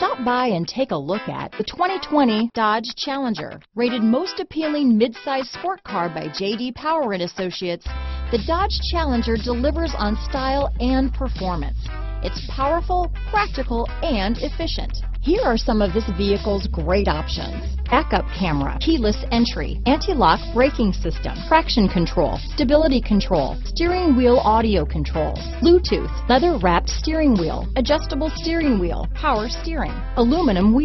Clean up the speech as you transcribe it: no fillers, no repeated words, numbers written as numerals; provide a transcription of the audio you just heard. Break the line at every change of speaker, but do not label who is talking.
Stop by and take a look at the 2020 Dodge Challenger. Rated most appealing midsize sport car by J.D. Power and Associates, the Dodge Challenger delivers on style and performance. It's powerful, practical, and efficient. Here are some of this vehicle's great options: backup camera, keyless entry, anti-lock braking system, traction control, stability control, steering wheel audio controls, Bluetooth, leather-wrapped steering wheel, adjustable steering wheel, power steering, aluminum wheels.